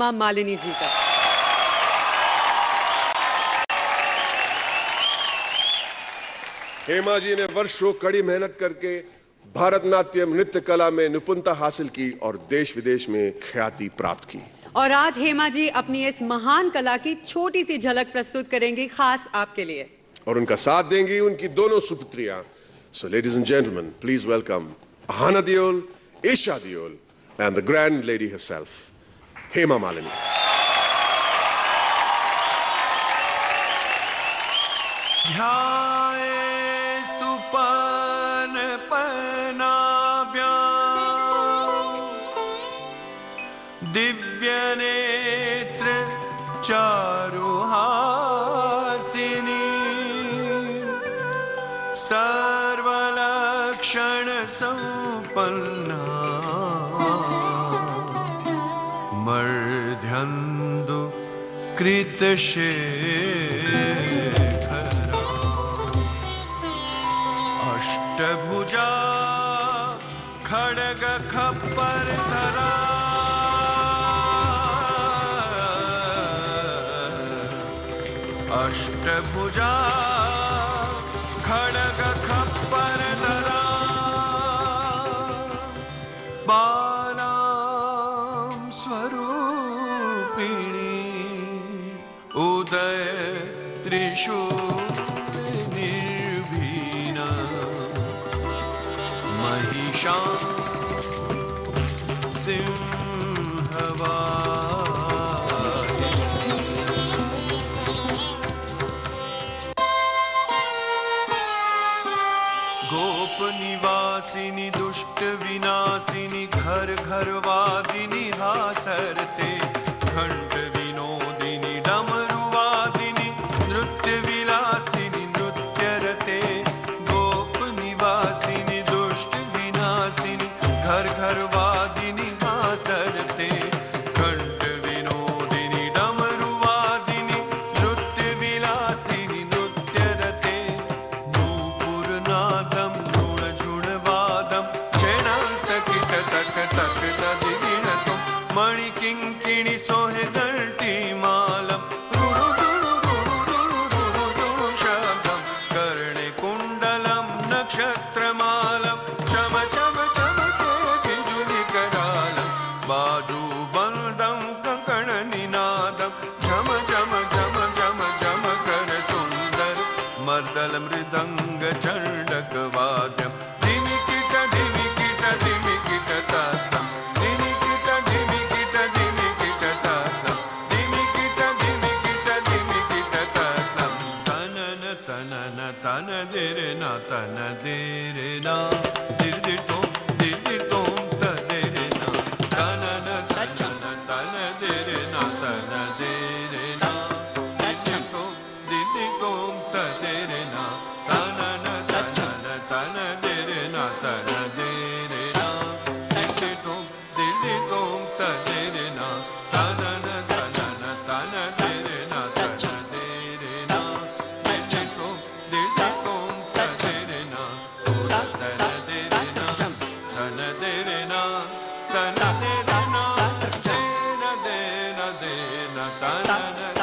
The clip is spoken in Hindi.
हेमा मालिनी जी का। हेमा जी ने वर्षों कड़ी मेहनत करके भारतनाट्यम नृत्य कला में निपुणता हासिल की और देश विदेश में ख्याति प्राप्त की। और आज हेमा जी अपनी इस महान कला की छोटी सी झलक प्रस्तुत करेंगी खास आपके लिए। और उनका साथ देंगी उनकी दोनों सुपुत्रियां। So ladies and gentlemen, please welcome Ahana Deol, Isha Deol, and the grand lady herself, Hema Malini. Divya नेत्र चारुहासिनी सर्वलक्षण संपन्ना मर्ध्यन्दु कृतशेखरा अष्टभुजा खड्ग खप्पर धरा अष्टभुजा खड्ग खप्पर धरा बालां स्वरूपिणी उदय त्रिशूल निर्भीना महिषां सिंहवा निवासिनी दुष्ट विनाशिनी घर घर वादिनी हासरते घंट विनोदिनी डमरुवादिनी नृत्य विलासिनी नृत्यरते गोप निवासिनी दुष्ट विनाशिनी घर घर वादिनी हासरते घंट विनोदिनी डमरुवादिनी नृत्य विलासिनी नृत्यरते नूपुरनादम मणिकिंकिणी सोहे घंटी मालम शब्दम कर्णे कुंडलम नक्षत्रमालम चम चम चमके बिजुली करालम बाजू बंदम कंकण निनादम झम झम झम झम झम कर सुंदर मर्दल मृदंग चंडक वाद्यम धिमिकिट धिमिकिट धिमिकिट तातम तन देरे ना तन देरे ना दिर दिर तोम त देरे ना तन न तन तन देरे ना तन देरे ना दिर तोम त देरे ना तन न तन तन देरे ना तन देरे ना दिर तोम त देरे ना तन न तन तन देरे ना तन देरे ना tana